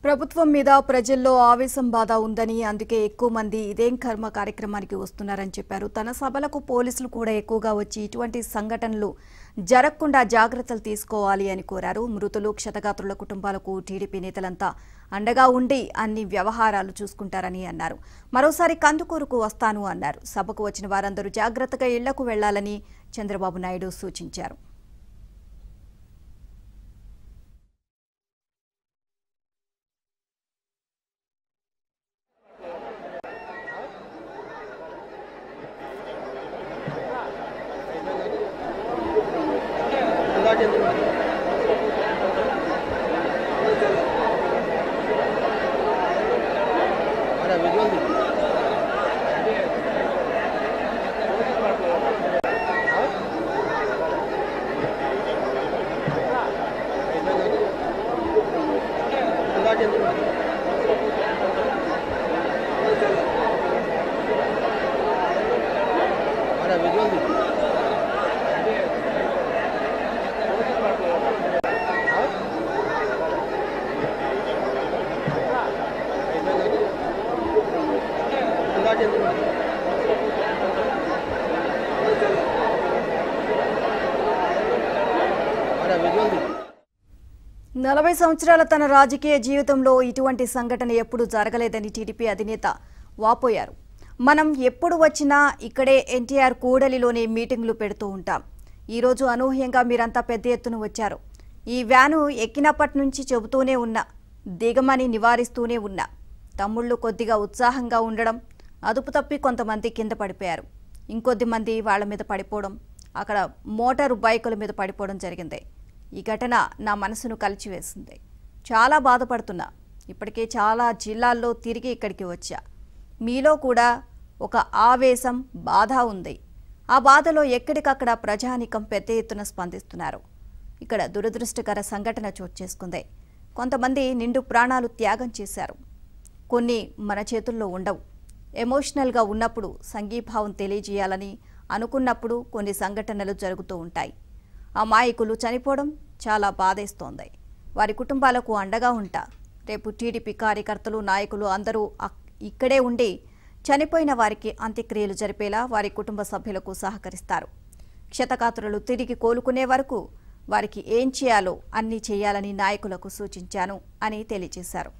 ప్రభుత్వం మీద ప్రజల్లో ఆవేశం బాధ ఉందని అందుకే ఎక్కువ మంది ఇదేం కర్మ కార్యక్రమానికి వస్తున్నారని చెప్పారు. తన సభలకు పోలీసులు కూడా ఎక్కువగా వచ్చి ఇటువంటి సంఘటనలు జరగకుండా జాగ్రత్తలు తీసుకోవాలి అని కోరారు. మృతులు క్షతగాత్రుల కుటుంబాలకు టీడీపీ నేతలంతా అండగా ఉండి అన్ని వ్యవహారాలు చూసుకుంటారని అన్నారు. మరోసారి కందుకూరుకు వస్తాను అన్నారు. సభకు వచ్చిన వారందరూ జాగ్రత్తగా ఇళ్లకు వెళ్లాలని చంద్రబాబు నాయుడు సూచించారు. నలభై సంవత్సరాల తన రాజకీయ జీవితంలో ఇటువంటి సంఘటన ఎప్పుడు జరగలేదని టీడీపీ అధినేత వాపోయారు. మనం ఎప్పుడు వచ్చినా ఇక్కడే ఎన్టీఆర్ కూడలిలోనే మీటింగ్లు పెడుతూ ఉంటాం. ఈరోజు అనూహ్యంగా మీరంతా పెద్ద ఎత్తున వచ్చారు. ఈ వ్యాను ఎక్కినప్పటి నుంచి చెబుతూనే ఉన్నా, దిగమని నివారిస్తూనే ఉన్నా. తమ్ముళ్ళు కొద్దిగా ఉత్సాహంగా ఉండడం, అదుపు తప్పి కొంతమంది కింద పడిపోయారు. ఇంకొద్ది మంది వాళ్ల మీద పడిపోవడం, అక్కడ మోటారు బైకుల మీద పడిపోవడం జరిగింది. ఈ ఘటన నా మనసును కలిచివేసింది. చాలా బాధపడుతున్నా. ఇప్పటికే చాలా జిల్లాల్లో తిరిగి ఇక్కడికి వచ్చా. మీలో కూడా ఒక ఆవేశం, బాధ ఉంది. ఆ బాధలో ఎక్కడికక్కడ ప్రజానీకం పెద్ద ఎత్తున స్పందిస్తున్నారు. ఇక్కడ దురదృష్టకర సంఘటన చోటు చేసుకుంది. కొంతమంది నిండు ప్రాణాలు త్యాగం చేశారు. కొన్ని మన చేతుల్లో ఉండవు. ఎమోషనల్గా ఉన్నప్పుడు సంఘీభావం తెలియజేయాలని అనుకున్నప్పుడు కొన్ని సంఘటనలు జరుగుతూ ఉంటాయి. అమాయకులు చనిపోవడం చాలా బాధేస్తోంది. వారి కుటుంబాలకు అండగా ఉంటా. రేపు టీడీపీ కార్యకర్తలు, నాయకులు అందరూ ఇక్కడే ఉండి చనిపోయిన వారికి అంత్యక్రియలు జరిపేలా వారి కుటుంబ సభ్యులకు సహకరిస్తారు. క్షతగాత్రులు తిరిగి కోలుకునే వరకు వారికి ఏం చేయాలో అన్నీ చేయాలని నాయకులకు సూచించాను అని తెలియజేశారు.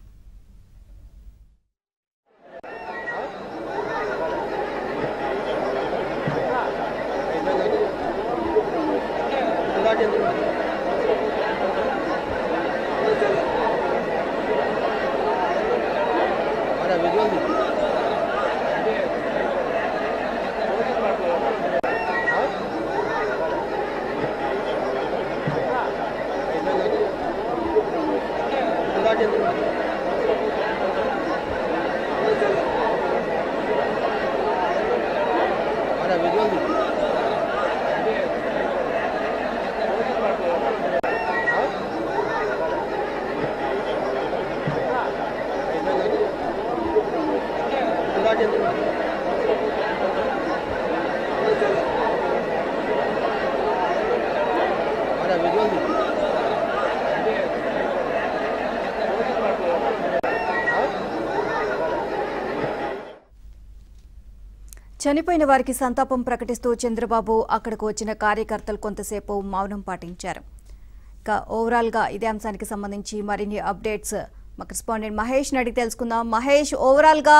చనిపోయిన వారికి సంతాపం ప్రకటిస్తూ చంద్రబాబు అక్కడికి వచ్చిన కార్యకర్తలు కొంతసేపు మౌనం పాటించారు. ఇక ఓవరాల్గా ఇదే అంశానికి సంబంధించి మరిన్ని అప్డేట్స్ మా కరెస్పాండెంట్ మహేష్ అడిగి తెలుసుకుందాం. మహేష్, ఓవరాల్గా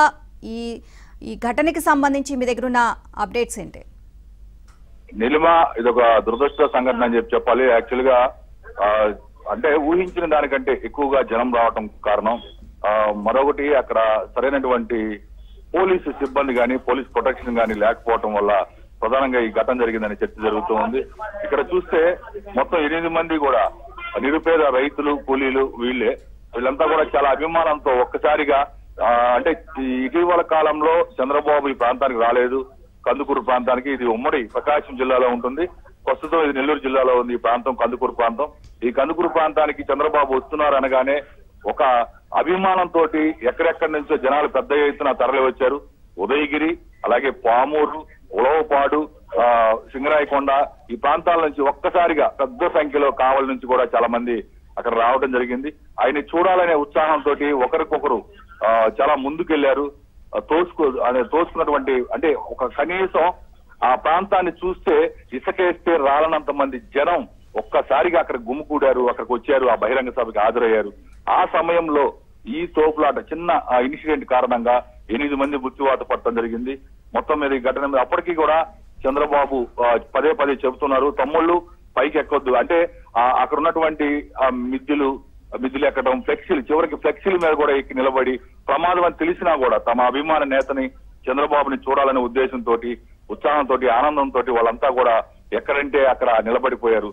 ఈ ఘటనకి సంబంధించి మీ దగ్గర ఉన్న అప్డేట్స్ ఏంటి? నిలిమ ఇదొక దురదృష్ట సంఘటన అని చెప్పాలి. యాక్చువల్ గా అంటే ఊహించిన దానికంటే ఎక్కువగా జనం రావటం కారణం. మరొకటి అక్కడ సరైనటువంటి పోలీసు సిబ్బంది కానీ, పోలీస్ ప్రొటెక్షన్ కానీ లేకపోవటం వల్ల ప్రధానంగా ఈ ఘటన జరిగిందని చర్చ జరుగుతూ ఉంది. ఇక్కడ చూస్తే మొత్తం 8 మంది కూడా నిరుపేద రైతులు, కూలీలు వీళ్ళంతా కూడా చాలా అభిమానంతో ఒక్కసారిగా అంటే ఇటీవల కాలంలో చంద్రబాబు ఈ ప్రాంతానికి రాలేదు. కందుకూరు ప్రాంతానికి, ఇది ఉమ్మడి ప్రకాశం జిల్లాలో ఉంటుంది. ప్రస్తుతం ఇది నెల్లూరు జిల్లాలో ఉంది ఈ ప్రాంతం, కందుకూరు ప్రాంతం. ఈ కందుకూరు ప్రాంతానికి చంద్రబాబు వస్తున్నారు అనగానే ఒక అభిమానంతో ఎక్కడెక్కడి నుంచో జనాలు పెద్ద ఎత్తున తరలి వచ్చారు. ఉదయగిరి, అలాగే పామూరు, ఉలవపాడు, సింగరాయకొండ ఈ ప్రాంతాల నుంచి ఒక్కసారిగా పెద్ద సంఖ్యలో కావలి నుంచి కూడా చాలా మంది అక్కడ రావడం జరిగింది. ఆయన చూడాలనే ఉత్సాహంతో ఒకరికొకరు చాలా ముందుకెళ్లారు. తోసుకున్నటువంటి అంటే ఒక కనీసం ఆ ప్రాంతాన్ని చూస్తే ఇసుకేస్తే రాలనంత మంది జనం ఒక్కసారిగా అక్కడ గుమికూడారు, అక్కడికి వచ్చారు, ఆ బహిరంగ సభకి హాజరయ్యారు. ఆ సమయంలో ఈ తోపులాట చిన్న ఇన్సిడెంట్ కారణంగా 8 మంది మృత్యువాత పడటం జరిగింది. మొత్తం మీద ఈ ఘటన మీద అప్పటికీ కూడా చంద్రబాబు పదే పదే చెబుతున్నారు, తమ్ముళ్ళు పైకి ఎక్కొద్దు అంటే అక్కడ ఉన్నటువంటి మిద్దెలు ఎక్కడం, ఫ్లెక్సీలు, చివరికి ఫ్లెక్సీల మీద కూడా ఎక్కి నిలబడి ప్రమాదం అని తెలిసినా కూడా తమ అభిమాన నేతని చంద్రబాబుని చూడాలనే ఉద్దేశంతో, ఉత్సాహంతో, ఆనందంతో వాళ్ళంతా కూడా ఎక్కడంటే అక్కడ నిలబడిపోయారు.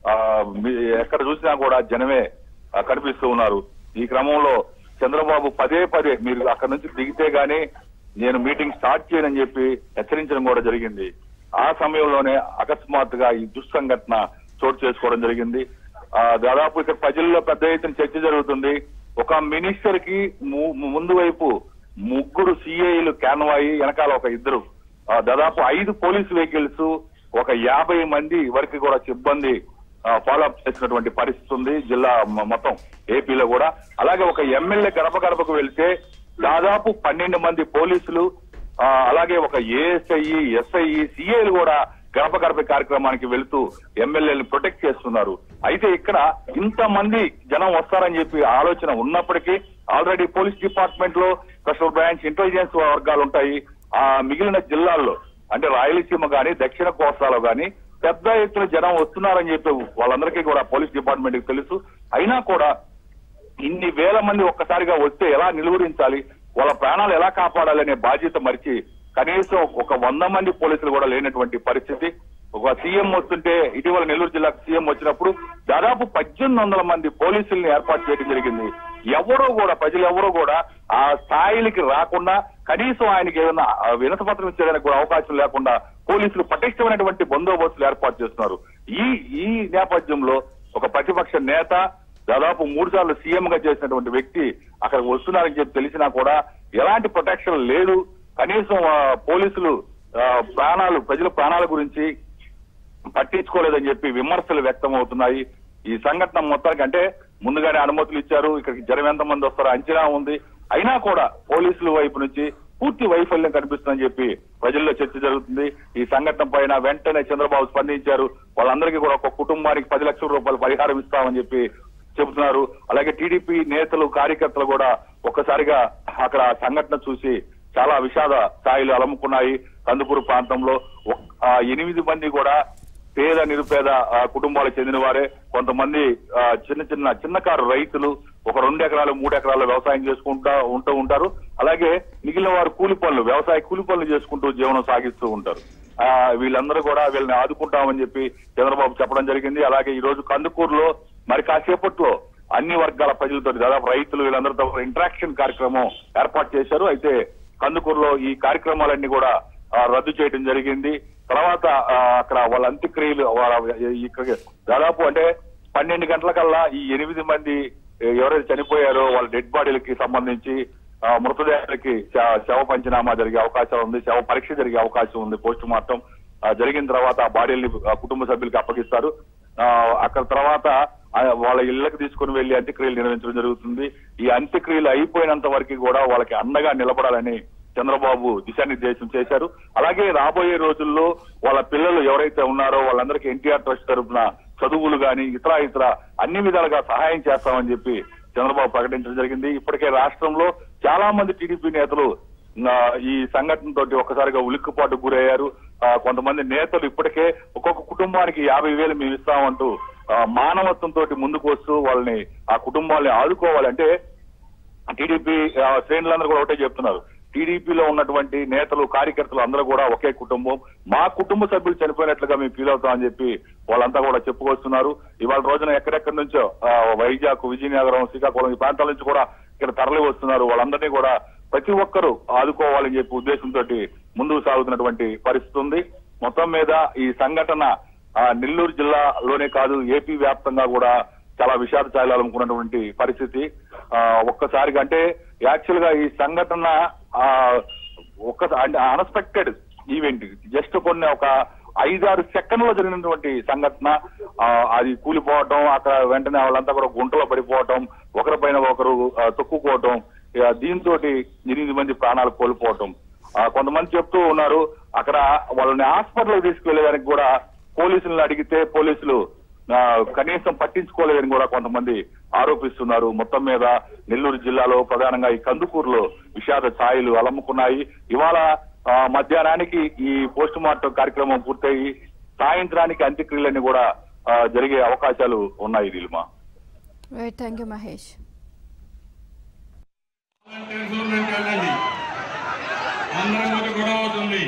ఎక్కడ చూసినా కూడా జనమే కనిపిస్తూ ఉన్నారు. ఈ క్రమంలో చంద్రబాబు పదే పదే మీరు అక్కడ నుంచి దిగితే గానీ నేను మీటింగ్ స్టార్ట్ చేయనని చెప్పి హెచ్చరించడం కూడా జరిగింది. ఆ సమయంలోనే అకస్మాత్తుగా ఈ దుస్సంఘటన చోటు చేసుకోవడం జరిగింది. దాదాపు ఇక్కడ ప్రజల్లో పెద్ద ఎత్తున చర్చ జరుగుతుంది. ఒక మినిస్టర్ కి ముందు వైపు 3 సిఐలు కాన్వాయి, వెనకాల ఒక 2, దాదాపు 5 పోలీసు వెహికల్స్, ఒక 50 మంది వరకు కూడా సిబ్బంది ఫాలోఅప్ చేసినటువంటి పరిస్థితి ఉంది జిల్లా మొత్తం ఏపీలో కూడా. అలాగే ఒక ఎమ్మెల్యే గడపకు వెళ్తే దాదాపు 12 మంది పోలీసులు, అలాగే ఒక ఏఎస్ఐ, ఎస్ఐ, సిఐలు కూడా గడప కార్యక్రమానికి వెళుతూ ఎమ్మెల్యేలను ప్రొటెక్ట్ చేస్తున్నారు. అయితే ఇక్కడ ఇంతమంది జనం వస్తారని చెప్పి ఆలోచన ఉన్నప్పటికీ ఆల్రెడీ పోలీస్ డిపార్ట్మెంట్ లో స్పెషల్ బ్రాంచ్, ఇంటెలిజెన్స్ వర్గాలు ఉంటాయి. ఆ మిగిలిన జిల్లాల్లో అంటే రాయలసీమ గాని, దక్షిణ కోస్తాలో గాని పెద్ద ఎత్తున జనం వస్తున్నారని చెప్పి వాళ్ళందరికీ కూడా పోలీస్ డిపార్ట్మెంట్ కి తెలుసు. అయినా కూడా ఇన్ని వేల మంది ఒక్కసారిగా వస్తే ఎలా నిలువరించాలి, వాళ్ళ ప్రాణాలు ఎలా కాపాడాలి అనే బాధ్యత మరిచి కనీసం ఒక 100 మంది పోలీసులు కూడా లేనటువంటి పరిస్థితి. ఒక సీఎం వస్తుంటే ఇటీవల నెల్లూరు జిల్లాకు సీఎం వచ్చినప్పుడు దాదాపు 1800 మంది పోలీసుల్ని ఏర్పాటు చేయడం జరిగింది. ప్రజలు ఎవరో కూడా ఆ స్థాయిలకి రాకుండా, కనీసం ఆయనకి ఏదైనా వినతి పత్రం ఇచ్చేదానికి కూడా అవకాశం లేకుండా పోలీసులు పటిష్టమైనటువంటి బందోబస్తులు ఏర్పాటు చేస్తున్నారు. ఈ నేపథ్యంలో ఒక ప్రతిపక్ష నేత, దాదాపు 3 సార్లు సీఎం గా చేసినటువంటి వ్యక్తి అక్కడ వస్తున్నారని చెప్పి తెలిసినా కూడా ఎలాంటి ప్రొటెక్షన్ లేదు. కనీసం పోలీసులు ప్రజల ప్రాణాల గురించి పట్టించుకోలేదని చెప్పి విమర్శలు వ్యక్తం అవుతున్నాయి. ఈ సంఘటన మొత్తానికి అంటే ముందుగానే అనుమతులు ఇచ్చారు, ఇక్కడికి జనం ఎంతమంది వస్తారో అంచనా ఉంది. అయినా కూడా పోలీసుల వైపు నుంచి పూర్తి వైఫల్యం కనిపిస్తుందని చెప్పి ప్రజల్లో చర్చ జరుగుతుంది. ఈ సంఘటన పైన వెంటనే చంద్రబాబు స్పందించారు. వాళ్ళందరికీ కూడా ఒక కుటుంబానికి 10 లక్షల రూపాయలు పరిహారం ఇస్తామని చెప్పి చెబుతున్నారు. అలాగే టీడీపీ నేతలు, కార్యకర్తలు కూడా ఒక్కసారిగా అక్కడ సంఘటన చూసి చాలా విషాద స్థాయిలు అలముకున్నాయి. కందుకూరు ప్రాంతంలో 8 మంది కూడా పేద నిరుపేద కుటుంబాలకు చెందిన వారే. కొంతమంది చిన్న కారు రైతులు, ఒక 2 ఎకరాలు 3 ఎకరాలు వ్యవసాయం చేసుకుంటూ ఉంటారు. అలాగే మిగిలిన వారు వ్యవసాయ కూలి పనులు చేసుకుంటూ జీవనం సాగిస్తూ ఉంటారు. వీళ్ళందరూ కూడా వీళ్ళని ఆదుకుంటామని చెప్పి చంద్రబాబు చెప్పడం జరిగింది. అలాగే ఈ రోజు కందుకూరులో మరి కాసేపట్లో అన్ని వర్గాల ప్రజలతో, దాదాపు రైతులు వీళ్ళందరితో ఇంటరాక్షన్ కార్యక్రమం ఏర్పాటు చేశారు. అయితే కందుకూరులో ఈ కార్యక్రమాలన్నీ కూడా రద్దు చేయడం జరిగింది. తర్వాత అక్కడ వాళ్ళ అంత్యక్రియలు దాదాపు అంటే 12 గంటలకల్లా ఈ 8 మంది ఎవరైతే చనిపోయారో వాళ్ళ డెడ్ బాడీలకి సంబంధించి మృతదేహాలకి శవ పంచనామా జరిగే అవకాశం ఉంది, శవ పరీక్ష జరిగే అవకాశం ఉంది. పోస్ట్ మార్టం జరిగిన తర్వాత ఆ బాడీల్ని కుటుంబ సభ్యులకి అప్పగిస్తారు. అక్కడ తర్వాత వాళ్ళ ఇళ్లకు తీసుకుని వెళ్లి అంత్యక్రియలు నిర్వహించడం జరుగుతుంది. ఈ అంత్యక్రియలు అయిపోయినంత వరకు కూడా వాళ్ళకి అండగా నిలబడాలని చంద్రబాబు దిశానిర్దేశం చేశారు. అలాగే రాబోయే రోజుల్లో వాళ్ళ పిల్లలు ఎవరైతే ఉన్నారో వాళ్ళందరికీ ఎన్టీఆర్ ట్రస్ట్ తరఫున చదువులు గాని ఇతర అన్ని విధాలుగా సహాయం చేస్తామని చెప్పి చంద్రబాబు ప్రకటించడం జరిగింది. ఇప్పటికే రాష్ట్రంలో చాలా మంది టీడీపీ నేతలు ఈ సంఘటనతో ఒక్కసారిగా ఉలిక్కుపాటు గురయ్యారు. కొంతమంది నేతలు ఇప్పటికే ఒక్కొక్క కుటుంబానికి 50,000 మేము ఇస్తామంటూ మానవత్వంతో ముందుకు వస్తూ వాళ్ళని ఆ కుటుంబాలని ఆదుకోవాలంటే టీడీపీ శ్రేణులందరూ కూడా ఒకటే చెప్తున్నారు. టీడీపీలో ఉన్నటువంటి నేతలు, కార్యకర్తలు అందరూ కూడా ఒకే కుటుంబం, మా కుటుంబ సభ్యులు చనిపోయినట్లుగా మేము ఫీల్ అవుతామని చెప్పి వాళ్ళంతా కూడా చెప్పుకొస్తున్నారు. ఇవాళ రోజున ఎక్కడెక్కడి నుంచో వైజాగ్, విజయనగరం, శ్రీకాకుళం ఈ ప్రాంతాల నుంచి కూడా ఇక్కడ తరలి వస్తున్నారు. వాళ్ళందరినీ కూడా ప్రతి ఒక్కరూ ఆదుకోవాలని చెప్పి ఉద్దేశంతో ముందుకు సాగుతున్నటువంటి పరిస్థితి ఉంది. మొత్తం మీద ఈ సంఘటన నెల్లూరు జిల్లాలోనే కాదు ఏపీ వ్యాప్తంగా కూడా చాలా విషాద ఛాయలు అలుముకున్నటువంటి పరిస్థితి. ఒక్కసారిగా అంటే యాక్చువల్ గా ఈ సంఘటన అన్ఎక్స్పెక్టెడ్ ఈవెంట్. జస్ట్ కొన్ని ఒక 5-6 సెకండ్లో జరిగినటువంటి సంఘటన. అది కూలిపోవటం, అక్కడ వెంటనే వాళ్ళంతా కూడా గుంటలో పడిపోవటం, ఒకరిపైన ఒకరు తొక్కుకోవటం, దీంతో 8 మంది ప్రాణాలు కోల్పోవటం. కొంతమంది చెప్తూ ఉన్నారు అక్కడ వాళ్ళని హాస్పిటల్ తీసుకువెళ్ళేదానికి కూడా పోలీసులను అడిగితే పోలీసులు కనీసం పట్టించుకోలేదని కూడా కొంతమంది ఆరోపిస్తున్నారు. మొత్తం మీద నెల్లూరు జిల్లాలో ప్రధానంగా ఈ కందుకూరులో విషాద ఛాయలు అలముకున్నాయి. ఇవాళ మధ్యాహ్నానికి ఈ పోస్ట్ మార్టం కార్యక్రమం పూర్తయి సాయంత్రానికి అంత్యక్రియలన్నీ కూడా జరిగే అవకాశాలు ఉన్నాయి. నీలిమ. Thank you Mahesh. అందరం ఒక గొడవ అవుతుంది.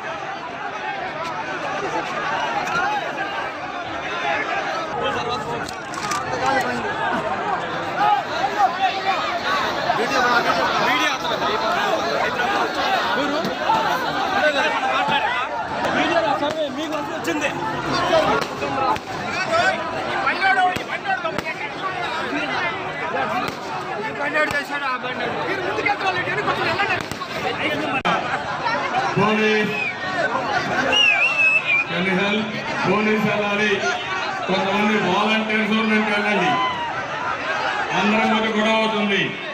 పోలీస్ వెళ్ళాలి, కొంతమంది వాలంటీర్స్ వెళ్ళండి, అందరం ఒక గొడవ అవుతుంది.